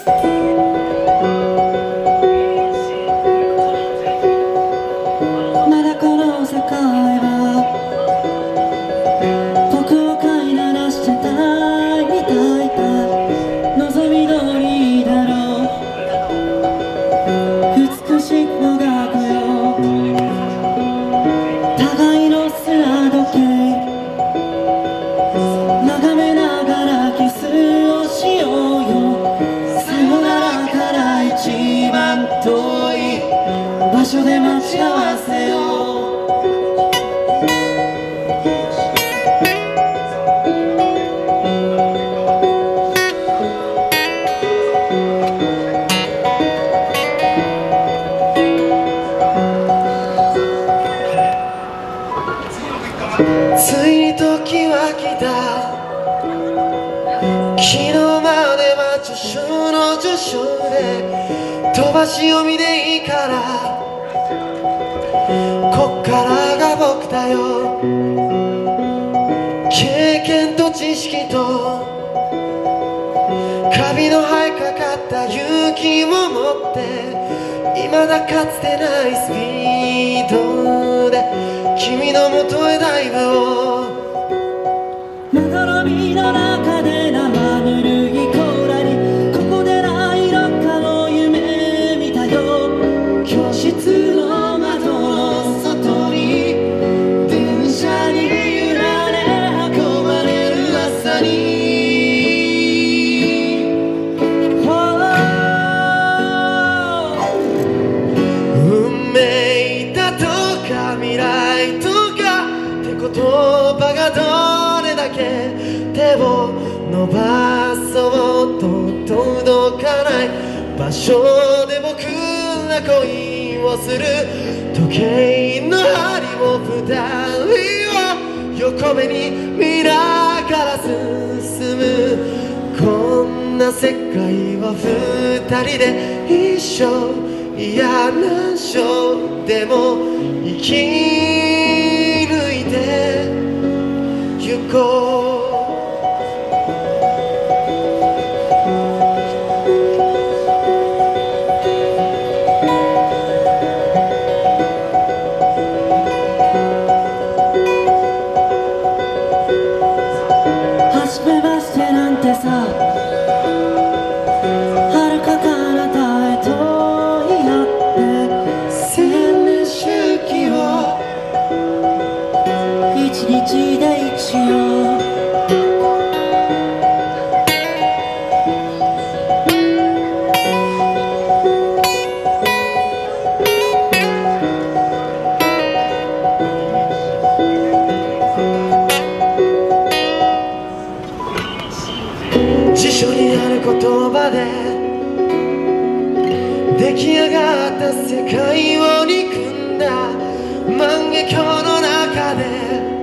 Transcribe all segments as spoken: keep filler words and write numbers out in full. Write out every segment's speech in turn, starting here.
まだこの世界は僕を飼いならしてたいみたいだ。望み通りだろう、美しくもがくよ互いの砂時計眺めながらキスをしようよ。さよならから一番遠い場所で待ち合わせよう。ついに時は来た。昨日までは助手の助手で飛ばし読みでいいから、こっからが僕だよ。経験と知識とカビの生えかかった勇気も持って、未だかつてないスピードで君の元へダイブを。まどろみの中で生ぬるいコーラに、ここでないどっかの夢見たよ。教室の窓の外に電車に揺られ運ばれる朝に、運命だとか未来とかって言葉がどれだけ手を伸ばそうと届かない場所で僕ら恋をする。時計の針を二人を横目に見ながら進む。こんな世界は二人で一緒、嫌な章でも生き抜いてゆこう。初めましてなんてさ、遥か彼方へと言い合って千年周期を一日で生きよう。辞書にある言葉で出来上がった世界を憎んだ万華鏡の中で、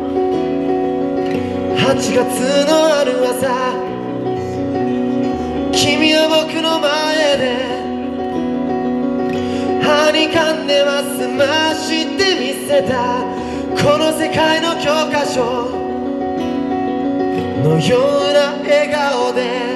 はちがつのある朝、君は僕の前ではにかんでは済ましてみせた。この世界の教科書のような笑顔で、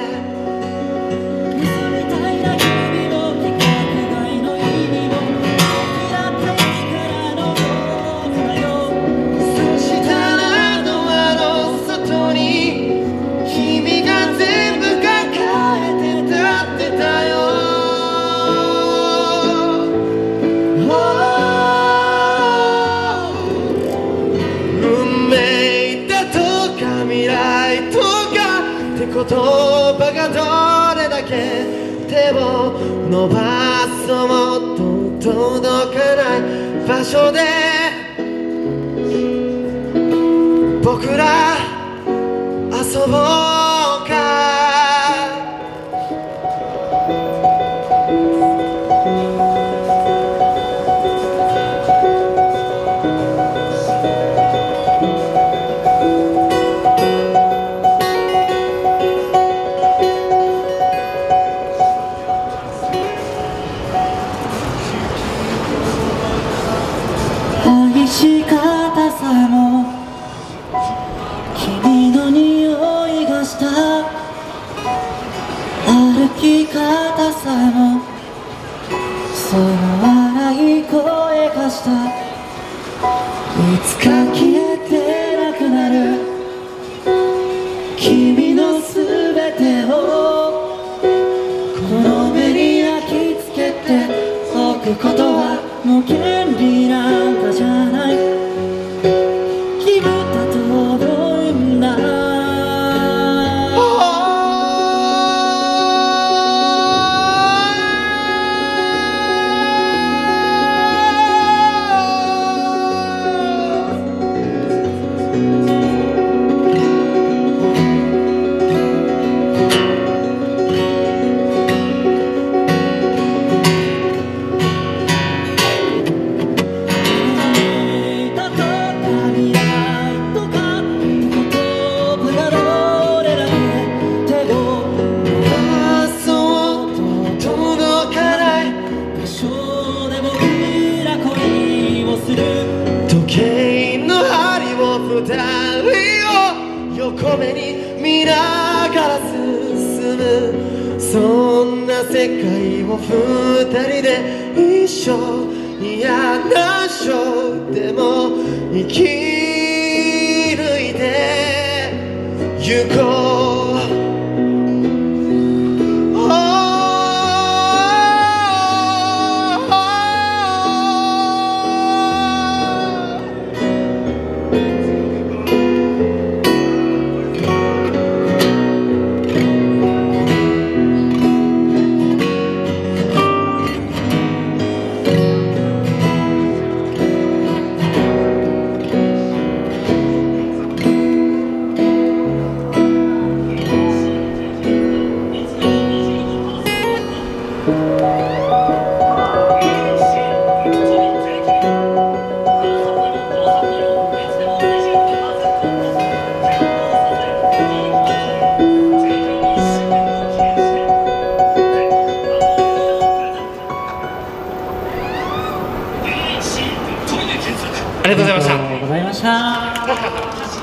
言葉がどれだけ手を伸ばそうと届かない場所で僕ら遊ぼうか。愛し方さえも君の匂いがした。歩き方方さえもその笑い声がした。いつか消えてなくなる君のすべてをこの目に焼き付けておくことはもう権利なんかじゃない。君だと思うんだ。 時計の針を二人を横目に見ながら進む、そんな世界を二人で一緒、いや何生でも生き抜いてゆこう。 ありがとうございました。 ありがとうございました。